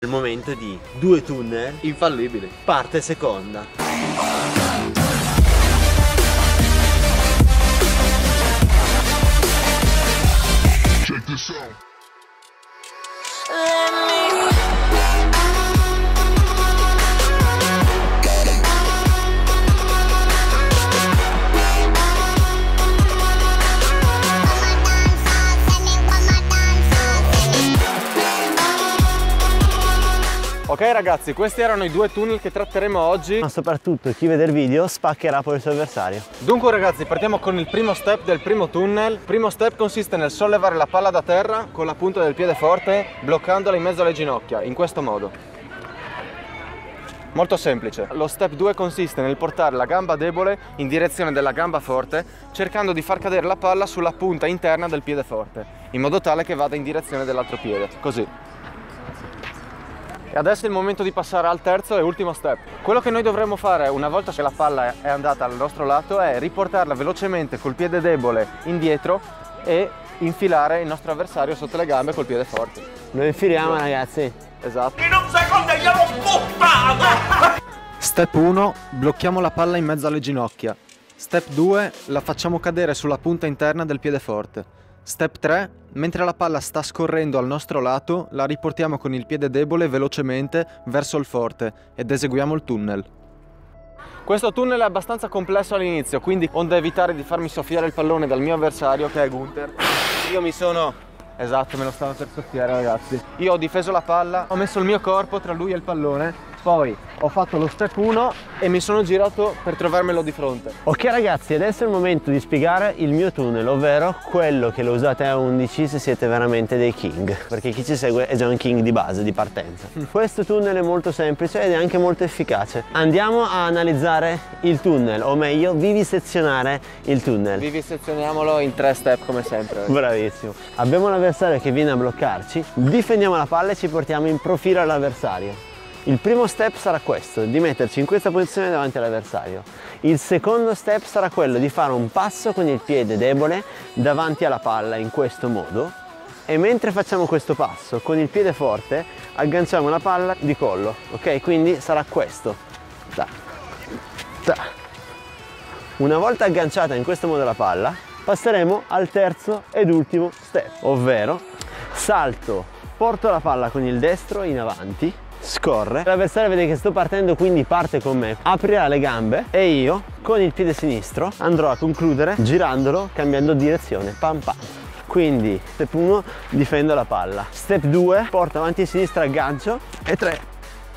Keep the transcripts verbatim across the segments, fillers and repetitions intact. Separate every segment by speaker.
Speaker 1: Il momento di due tunnel
Speaker 2: infallibili.
Speaker 1: Parte seconda.
Speaker 3: Check this out.
Speaker 2: Ok ragazzi, questi erano i due tunnel che tratteremo oggi.
Speaker 1: Ma soprattutto chi vede il video spaccherà poi il suo avversario.
Speaker 2: Dunque ragazzi, partiamo con il primo step del primo tunnel. Il primo step consiste nel sollevare la palla da terra con la punta del piede forte, bloccandola in mezzo alle ginocchia, in questo modo. Molto semplice. Lo step due consiste nel portare la gamba debole in direzione della gamba forte, cercando di far cadere la palla sulla punta interna del piede forte, in modo tale che vada in direzione dell'altro piede, così. E adesso è il momento di passare al terzo e ultimo step. Quello che noi dovremmo fare una volta che la palla è andata al nostro lato è riportarla velocemente col piede debole indietro e infilare il nostro avversario sotto le gambe col piede forte.
Speaker 1: Lo infiliamo ragazzi.
Speaker 2: Esatto. In un secondo glielo buttato! Step uno, blocchiamo la palla in mezzo alle ginocchia. Step due, la facciamo cadere sulla punta interna del piede forte. Step tre, mentre la palla sta scorrendo al nostro lato, la riportiamo con il piede debole velocemente verso il forte ed eseguiamo il tunnel. Questo tunnel è abbastanza complesso all'inizio, quindi onde evitare di farmi soffiare il pallone dal mio avversario, che è Gunther, io mi sono... Esatto, me lo stavo per soffiare ragazzi. Io ho difeso la palla, ho messo il mio corpo tra lui e il pallone, poi ho fatto lo step uno e mi sono girato per trovarmelo di fronte.
Speaker 1: Ok ragazzi, adesso è il momento di spiegare il mio tunnel, ovvero quello che lo usate a undici se siete veramente dei king, perché chi ci segue è già un king di base, di partenza. Questo tunnel è molto semplice ed è anche molto efficace. Andiamo a analizzare il tunnel, o meglio vivisezionare il tunnel.
Speaker 2: Vivisezioniamolo in tre step come sempre.
Speaker 1: Bravissimo. Abbiamo l'avversario che viene a bloccarci, difendiamo la palla e ci portiamo in profilo all'avversario. Il primo step sarà questo, di metterci in questa posizione davanti all'avversario. Il secondo step sarà quello di fare un passo con il piede debole davanti alla palla in questo modo, e mentre facciamo questo passo con il piede forte agganciamo la palla di collo, ok? Quindi sarà questo. Da. Da. Una volta agganciata in questo modo la palla, passeremo al terzo ed ultimo step, ovvero salto, porto la palla con il destro in avanti, scorre, l'avversario vede che sto partendo, quindi parte con me, aprirà le gambe e io con il piede sinistro andrò a concludere girandolo, cambiando direzione, pam pam. Quindi step uno, difendo la palla, step due, porto avanti e sinistra, aggancio, e tre.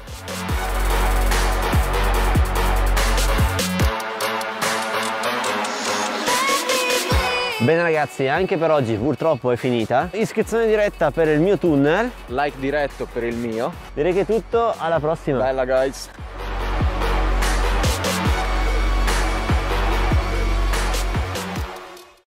Speaker 1: Bene ragazzi, anche per oggi purtroppo è finita. Iscrizione diretta per il mio tunnel,
Speaker 2: like diretto per il mio.
Speaker 1: Direi che è tutto, alla prossima.
Speaker 2: Bella guys.